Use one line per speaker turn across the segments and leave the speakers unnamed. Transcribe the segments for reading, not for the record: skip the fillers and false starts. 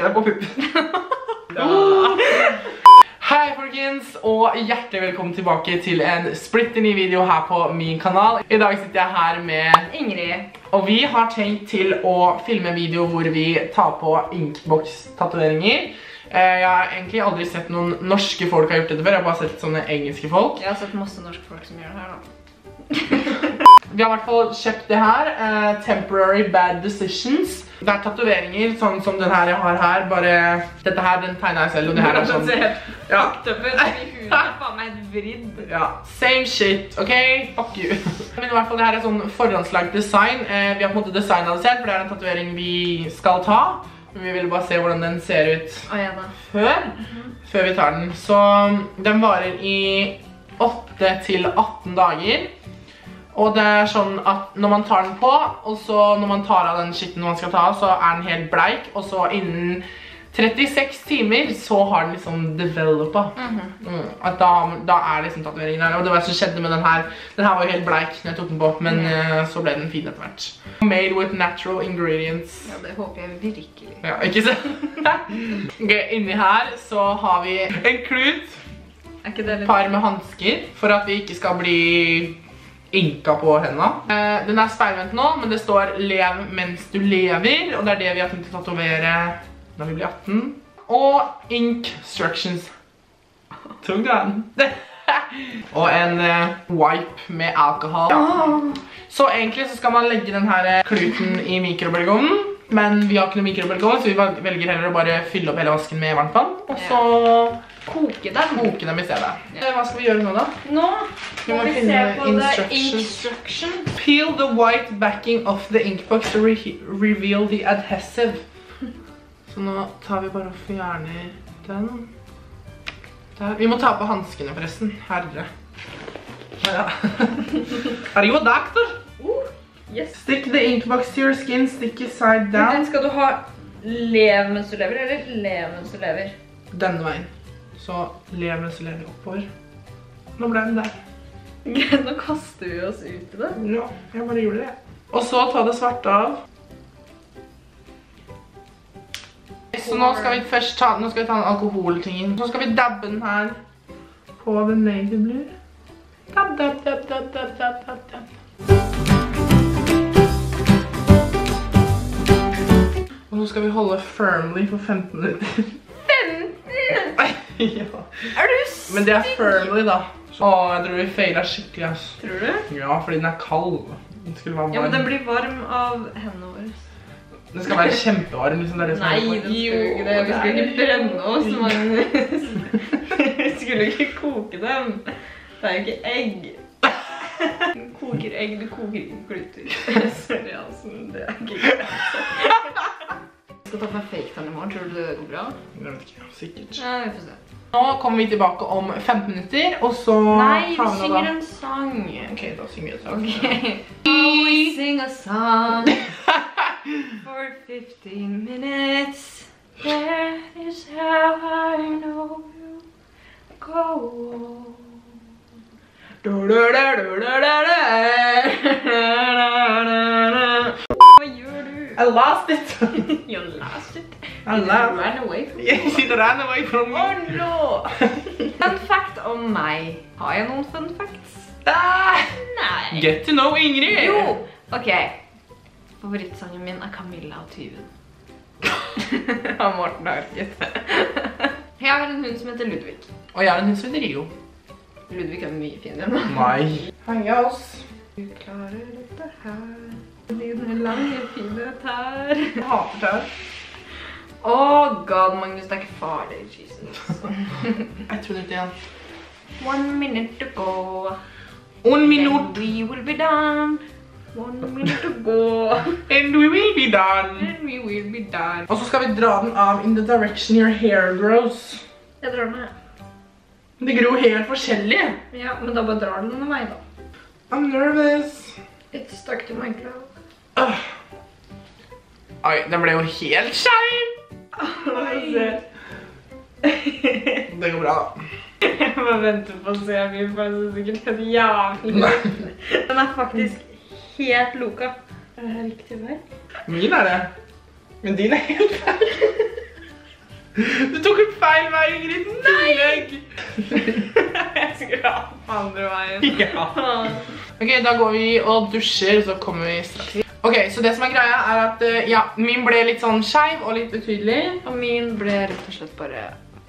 deg på puppen. Hei folkens, og hjertelig velkommen tilbake til en splitter ny video her på min kanal. I dag sitter jeg her med
Ingrid.
Og vi har tenkt til å filme en video hvor vi tar på Inkbox-tatoveringer. Jeg har egentlig aldri sett noen norske folk har gjort dette før, jeg har bare sett sånne engelske folk.
Jeg har sett masse norske folk som gjør det her da.
Vi har i hvert fall kjøpt det her, Temporary Bad Decisions. Det er tatoveringer, sånn som den her jeg har her, bare dette her, den tegner jeg selv, og det her er sånn...
Ja. Tøpper, fordi hudet er faen meg et vridd.
Ja, same shit, ok? Fuck you. Men i hvert fall det her er sånn forhåndslagt design. Vi har på en måte designet det selv, for det er en tatovering vi skal ta. Men vi ville bare se hvordan den ser ut før vi tar den. Så den varer i 8 til 18 dager. Og det er sånn at når man tar den på, og så når man tar av den skitten man skal ta av, så er den helt bleik. Og så innen 36 timer så har den liksom developet. At da er liksom tatoveringen her. Og det var det som skjedde med den her. Den her var jo helt bleik når jeg tok den på, men så ble den fin etter hvert. Made with natural ingredients.
Ja, det håper jeg virkelig.
Ja, ikke sant? Ok, inni her så har vi en klut. Et par med handsker, for at vi ikke skal bli inka på hendene. Den er speilvendt nå, men det står lev mens du lever, og det er det vi har tenkt å tatovere når vi blir 18. Og ink instructions. Tung den. Og en wipe med alkohol. Så egentlig så skal man legge den her kluten i mikrobølgeovnen, men vi har ikke noe mikrobølgeovn, så vi velger heller å bare fylle opp hele vasken med varmtvann, og så koke dem i stedet. Hva skal vi gjøre nå da?
Nå må vi se på instruction.
Peel the white backing of the inkbox to reveal the adhesive. Så nå tar vi bare og fjerner den. Der. Vi må ta på handskene forresten. Herre. Ja. Are you a doctor?
Yes.
Stick the inkbox to your skin, stick it side down.
Skal du ha lev mens du lever, eller lev mens du lever?
Denne veien. Så lev mens du lever oppover. Nå ble den der.
Nå kaster vi oss ut i det.
Ja, jeg bare gjorde det. Og så ta det svarte av. Så nå skal vi først ta den alkoholtingen. Så skal vi dabbe den her på the navy blue. Dab, dab, dab, dab, dab, dab, dab, dab. Og så skal vi holde firmly for 15 minutter.
15?
Ja.
Er du stygg?
Men det er firmly da. Åh, jeg tror vi feilet skikkelig, ass.
Tror du?
Ja, fordi den er kald. Den skulle være varm.
Ja, men den blir varm av hendene våre.
Den skal være kjempevarm, liksom. Det er det som
Nei, den skal jo ikke det. Vi skal ikke brenne oss. Vi skulle ikke koke dem. Det er jo ikke egg. Du koker egg, du koker ikke gluter. Sorry, altså, det er ikke greit. Jeg skal ta på meg fake-tann i morgen, tror du det går bra?
Jeg vet ikke, sikkert.
Ja, vi får se.
Nå kommer vi tilbake om 15 minutter, og så...
Nei, vi synger en sang.
Ok, da synger vi en sang.
We sing a song for 15 minutes. That is how I know you go on. Hva gjør du?
I lost it.
You lost it?
I lost
ran away from me?
Yes, it ran away from me.
Oh no! Fun fact om meg. Har jeg noen fun facts? Nei.
Get to know Ingrid.
Jo, ok. Favorittsangen min er Camilla og Tyven. Av Morten Harket. Jeg har en hund som heter Ludvig.
Og jeg er en hund som heter Rio.
Ludvig er mye finere enn meg.
Nei. Henge oss.
Du klarer dette her. Dine lange, fine tær.
Jeg hater tær.
Åh, god, Magnus, det er ikke farlig, Jesus.
1 minutt igjen.
1 minute to go.
1 minutt.
And we will be done. 1 minute to go.
And we will be done.
And we will be done.
Og så skal vi dra den av in the direction your hair grows.
Jeg drar den her.
Det gror helt forskjellig.
Ja, men da bare drar den under meg da.
I'm nervous.
It's stuck to my glove.
Oi, den ble jo helt skjev. Det går bra da.
Jeg må vente på å se min, for det er sikkert helt jævlig. Den er faktisk helt loka. Er det riktig vei?
Min er det. Men din er helt feil. Du tok ut feil vei, Ingrid. Nei!
Jeg skulle ha andre veien.
Ja. Ok, da går vi og dusjer, så kommer vi straks. Ok, så det som greia at, ja, min ble litt sånn skeiv og litt utydelig.
Og min ble rett og slett bare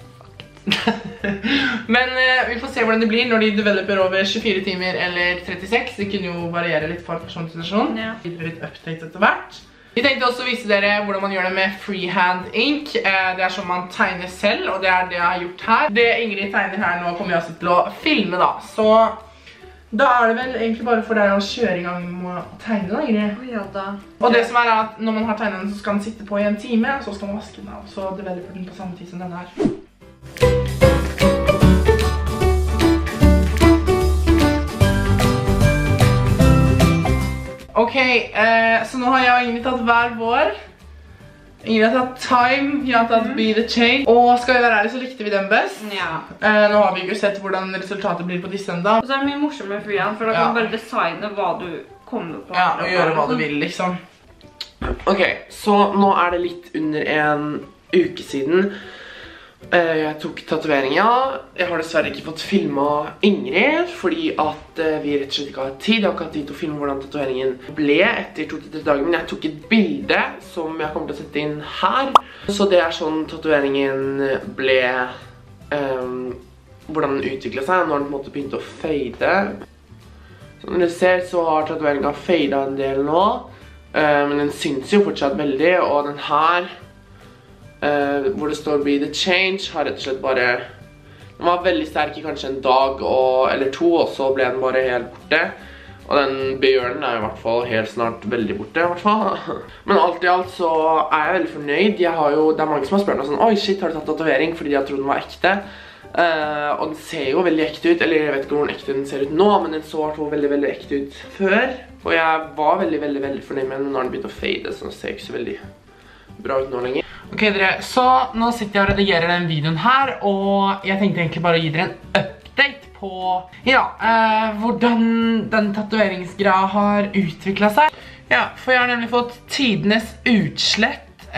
Men vi får se hvordan det blir når de developer over 24 timer eller 36. Det kunne jo variere litt fra person til person.
Ja.
Det blir litt update etter hvert. Vi tenkte også å vise dere hvordan man gjør det med freehand ink. Det er sånn man tegner selv, og det er det jeg har gjort her. Det Ingrid tegner her nå kommer jeg også til å filme da. Så da er det vel egentlig bare for deg å kjøre i gang med å tegne da, Ingrid.
Ja da.
Og det som at når man har tegnet den, så skal den sitte på i en time, og så skal man vaske den av. Så developer den på samme tid som denne her. Ok, så nå har jeg og Ingrid tatt hver vår. Ingrid har tatt Time, jeg har tatt Be The Change. Og skal vi være ærlig, så likte vi den best.
Ja.
Nå har vi ikke sett hvordan resultatet blir på disse enda.
Og så er det mye morsommere med freehand, for da kan du bare designe hva du kommer på.
Ja, og gjøre hva du vil, liksom. Ok, så nå er det litt under en uke siden. Jeg tok tatovering, ja. Jeg har dessverre ikke fått filmet Ingrid, fordi at vi rett og slett ikke har tid. Jeg har ikke hatt tid til å filme hvordan tatoveringen ble etter 2-3 dager, men jeg tok et bilde som jeg kommer til å sette inn her. Så det er sånn tatoveringen ble, hvordan den utviklet seg. Nå har den på en måte begynt å fade. Som dere ser, så har tatoveringen fadet en del nå, men den synes jo fortsatt veldig, og den her hvor det står Be The Change har rett og slett bare den var veldig sterk i kanskje en dag eller 2, og så ble den bare helt borte, og den bjørnen er i hvert fall helt snart veldig borte i hvert fall. Men alt i alt så er jeg veldig fornøyd. Det er mange som har spurt meg sånn, oi shit, har du tatt tatovering, fordi de har trodd den var ekte, og den ser jo veldig ekte ut, eller jeg vet ikke hvor ekte den ser ut nå, men den så i hvert fall veldig, veldig ekte ut før, og jeg var veldig, veldig, veldig fornøyd med den når den begynte å fade, så den ser ikke så veldig bra ut nå lenger. Ok dere, så nå sitter jeg og redigerer den videoen her, og jeg tenkte egentlig bare å gi dere en update på, ja, hvordan den tatoveringsgreia har utviklet seg. Ja, for jeg har nemlig fått tidenes utslett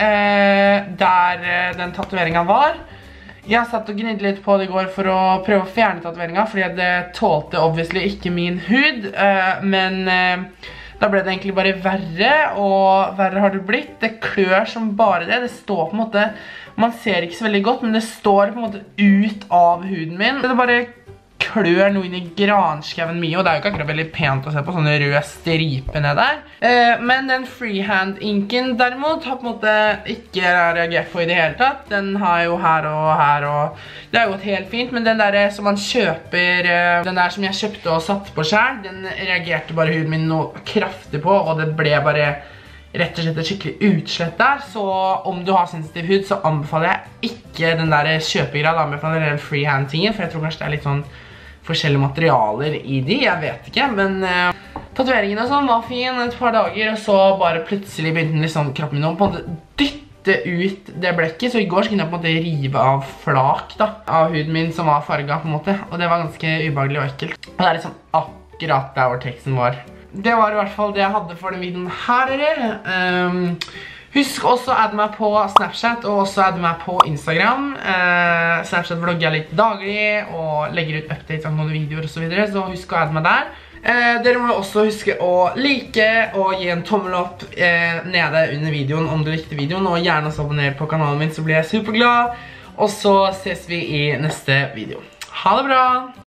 der den tatoveringen var. Jeg satt og gnidde litt på det i går for å prøve å fjerne tatoveringen, fordi det tålte obviously ikke min hud, men da ble det egentlig bare verre, og verre har det blitt. Det klør som bare det. Det står på en måte, man ser ikke så veldig godt, men det står på en måte ut av huden min. Det bare klør noe inn i granskaven mye, og det er jo ikke akkurat veldig pent å se på sånne røde striper ned der. Men den freehand-inken derimot har på en måte ikke reagert på i det hele tatt. Den har jo her, og det har jo gått helt fint, men den der som man kjøper, den der som jeg kjøpte og satt på selv, den reagerte bare huden min noe kraftig på, og det ble bare rett og slett et skikkelig utslett der. Så om du har sensitiv hud, så anbefaler jeg ikke den der kjøpegreia, da anbefaler jeg den freehand-tingen, for jeg tror kanskje det er litt sånn forskjellige materialer i de, jeg vet ikke, men tatoveringen og sånn var fin et par dager, og så bare plutselig begynte den liksom kroppen min å på en måte dytte ut det blekket, så i går så kunne jeg på en måte rive av flak da, av huden min som var farget på en måte, og det var ganske ubehagelig og ekkelt. Og det er liksom akkurat der hvor teksten var. Det var i hvert fall det jeg hadde for den videoen her, dere. Husk også å adde meg på Snapchat, og også adde meg på Instagram. Snapchat vlogger jeg litt daglig, og legger ut updates av noen videoer og så videre, så husk å adde meg der. Dere må også huske å like og gi en tommel opp nede under videoen om du likte videoen, og gjerne også abonnere på kanalen min, så blir jeg superglad. Og så ses vi i neste video. Ha det bra!